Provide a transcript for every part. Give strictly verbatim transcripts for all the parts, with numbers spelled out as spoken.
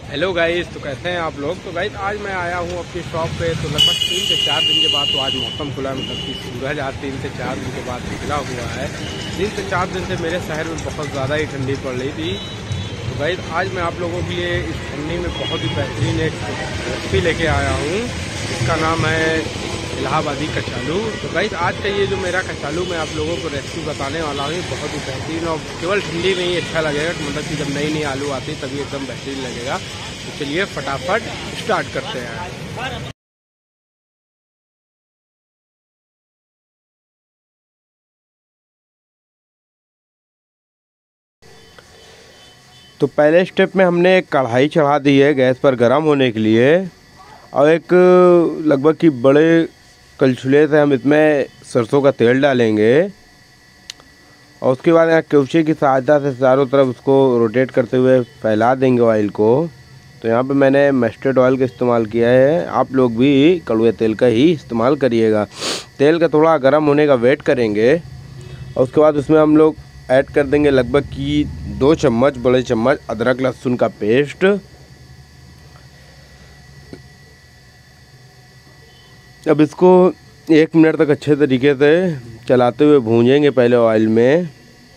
Hello guys, तो कैसे हैं आप लोग। तो गाइस आज मैं आया हूँ अपनी शॉप पे। तो लगभग तीन से चार दिन के बाद तो आज मौसम खुला, मतलब कि सूरज आज तीन से चार दिन के बाद निकला हुआ है। तीन से चार दिन से मेरे शहर में बहुत ज़्यादा ही ठंडी पड़ रही थी। तो गाइस आज मैं आप लोगों के लिए इस ठंडी में बहुत ही बेहतरीन एक रेसिपी लेके आया हूँ। इसका नाम है इलाहाबादी कचालू। तो गाइस आज का ये जो मेरा कचालू मैं आप लोगों को रेसिपी बताने वाला हूँ, बहुत ही बेहतरीन और केवल ठंडी में ही अच्छा लगेगा। मतलब कि जब नई नई आलू आती है तभी एकदम बेहतरीन लगेगा। तो चलिए फटाफट स्टार्ट करते हैं। तो पहले स्टेप में हमने एक कढ़ाई चढ़ा दी है गैस पर गर्म होने के लिए, और एक लगभग कि बड़े कलछुले से हम इसमें सरसों का तेल डालेंगे। और उसके बाद यहाँ कलछुले की सहायता से चारों तरफ उसको रोटेट करते हुए फैला देंगे ऑयल को। तो यहाँ पे मैंने मस्टर्ड ऑयल का इस्तेमाल किया है, आप लोग भी कड़वे तेल का ही इस्तेमाल करिएगा। तेल का थोड़ा गर्म होने का वेट करेंगे और उसके बाद उसमें हम लोग ऐड कर देंगे लगभग कि दो चम्मच बड़े चम्मच अदरक लहसुन का पेस्ट। अब इसको एक मिनट तक अच्छे तरीके से चलाते हुए भूंजेंगे पहले ऑयल में।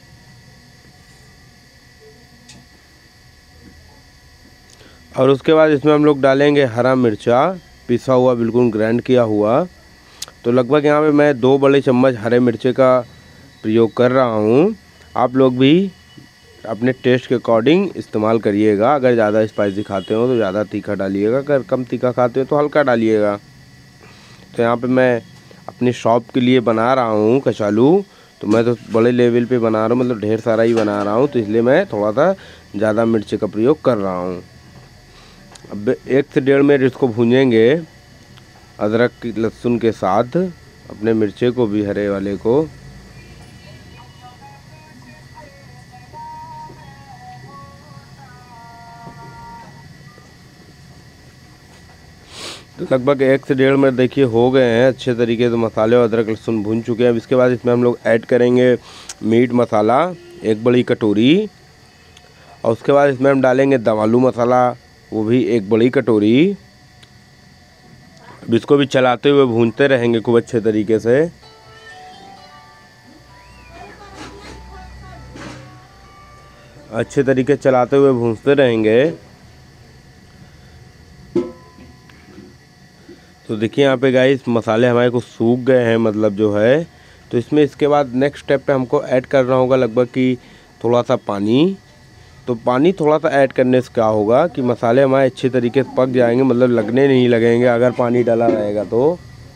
और उसके बाद इसमें हम लोग डालेंगे हरा मिर्चा पिसा हुआ, बिल्कुल ग्राइंड किया हुआ। तो लगभग यहाँ पे मैं दो बड़े चम्मच हरे मिर्चे का प्रयोग कर रहा हूँ। आप लोग भी अपने टेस्ट के अकॉर्डिंग इस्तेमाल करिएगा। अगर ज़्यादा स्पाइसी खाते हो तो ज़्यादा तीखा डालिएगा, अगर कम तीखा खाते हो तो हल्का डालिएगा। तो यहाँ पे मैं अपनी शॉप के लिए बना रहा हूँ कचालू। तो मैं तो बड़े लेवल पे बना रहा हूँ, मतलब ढेर सारा ही बना रहा हूँ, तो इसलिए मैं थोड़ा सा ज़्यादा मिर्ची का प्रयोग कर रहा हूँ। अब एक से डेढ़ मिनट इसको भूनेंगे अदरक की लहसुन के साथ, अपने मिर्चे को भी हरे वाले को। तो लगभग एक से डेढ़ मिनट देखिए हो गए हैं अच्छे तरीके से। मसाले और अदरक लहसुन भून चुके हैं। अब इसके बाद इसमें हम लोग ऐड करेंगे मीट मसाला एक बड़ी कटोरी, और उसके बाद इसमें हम डालेंगे दम आलू मसाला, वो भी एक बड़ी कटोरी। अब इसको भी चलाते हुए भूनते रहेंगे खूब अच्छे तरीके से। अच्छे तरीके चलाते हुए भूनते रहेंगे। तो देखिए यहाँ पे गाइस मसाले हमारे को सूख गए हैं, मतलब जो है। तो इसमें इसके बाद नेक्स्ट स्टेप पे हमको ऐड करना होगा लगभग कि थोड़ा सा पानी। तो पानी थोड़ा सा ऐड करने से क्या होगा कि मसाले हमारे अच्छे तरीके से पक जाएंगे, मतलब लगने नहीं लगेंगे अगर पानी डाला रहेगा तो।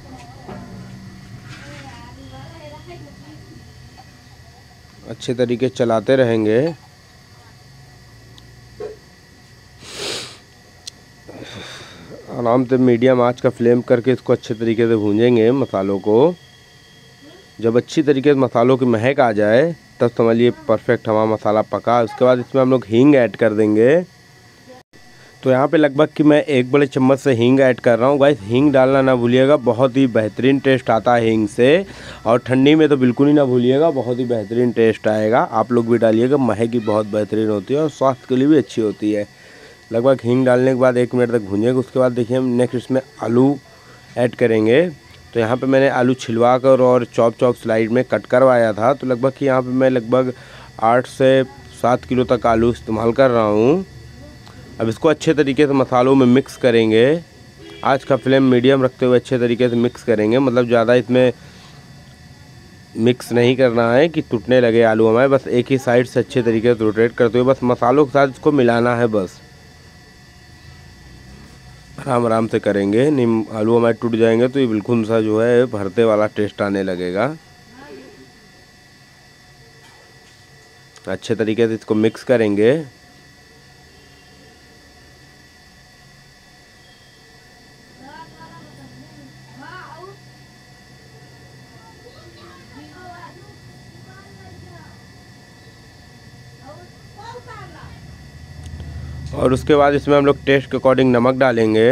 अच्छे तरीके चलाते रहेंगे। आराम से मीडियम आंच का फ्लेम करके इसको अच्छे तरीके से भूंजेंगे मसालों को। जब अच्छी तरीके से मसालों की महक आ जाए तब समझिए परफेक्ट हमारा मसाला पका। उसके बाद इसमें हम लोग हींग ऐड कर देंगे। तो यहाँ पे लगभग कि मैं एक बड़े चम्मच से हींग ऐड कर रहा हूँ। गाइस हींग डालना ना भूलिएगा, बहुत ही बेहतरीन टेस्ट आता है हींग से। और ठंडी में तो बिल्कुल ही ना भूलिएगा, बहुत ही बेहतरीन टेस्ट आएगा। आप लोग भी डालिएगा, महक भी बहुत बेहतरीन होती है और स्वास्थ्य के लिए भी अच्छी होती है। लगभग हींग डालने के बाद एक मिनट तक भूनेंगे। उसके बाद देखिए हम नेक्स्ट इसमें आलू ऐड करेंगे। तो यहाँ पे मैंने आलू छिलवा कर और चॉप चॉप स्लाइड में कट करवाया था। तो लगभग कि यहाँ पे मैं लगभग आठ से सात किलो तक आलू इस्तेमाल कर रहा हूँ। अब इसको अच्छे तरीके से मसालों में मिक्स करेंगे। आज का फ्लेम मीडियम रखते हुए अच्छे तरीके से मिक्स करेंगे, मतलब ज़्यादा इसमें मिक्स नहीं करना है कि टूटने लगे आलू हमारे। बस एक ही साइड से अच्छे तरीके से रोटेट करते हुए बस मसालों के साथ इसको मिलाना है। बस आराम आराम से करेंगे, नहीं आलू हमारे टूट जाएंगे तो ये बिल्कुल सा जो है भरते वाला टेस्ट आने लगेगा। अच्छे तरीके से इसको मिक्स करेंगे। और उसके बाद इसमें हम लोग टेस्ट के अकॉर्डिंग नमक डालेंगे।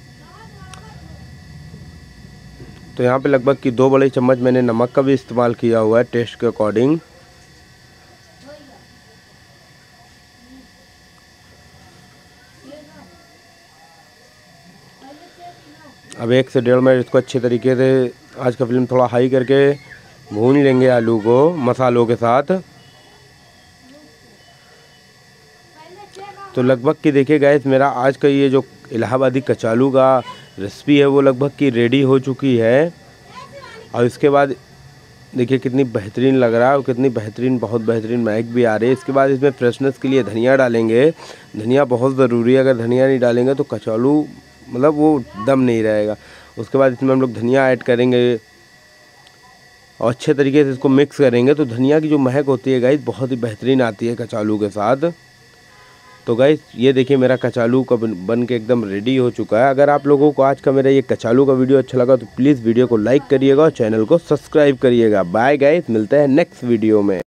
तो यहाँ पे लगभग कि दो बड़े चम्मच मैंने नमक का भी इस्तेमाल किया हुआ है टेस्ट के अकॉर्डिंग। अब एक से डेढ़ मिनट इसको अच्छे तरीके से आज का फ्लेम थोड़ा हाई करके भून लेंगे आलू को मसालों के साथ। तो लगभग कि देखिए गाइस मेरा आज का ये जो इलाहाबादी कचालू का रेसिपी है वो लगभग कि रेडी हो चुकी है। और इसके बाद देखिए कितनी बेहतरीन लग रहा है और कितनी बेहतरीन बहुत बेहतरीन महक भी आ रही है। इसके बाद इसमें फ्रेशनेस के लिए धनिया डालेंगे। धनिया बहुत ज़रूरी है, अगर धनिया नहीं डालेंगे तो कचालू मतलब वो दम नहीं रहेगा। उसके बाद इसमें हम लोग धनिया ऐड करेंगे और अच्छे तरीके से इसको मिक्स करेंगे। तो धनिया की जो महक होती है गाइस बहुत ही बेहतरीन आती है कचालू के साथ। तो गाइस ये देखिए मेरा कचालू का बन के एकदम रेडी हो चुका है। अगर आप लोगों को आज का मेरा ये कचालू का वीडियो अच्छा लगा तो प्लीज़ वीडियो को लाइक करिएगा और चैनल को सब्सक्राइब करिएगा। बाय गाइस, मिलते हैं नेक्स्ट वीडियो में।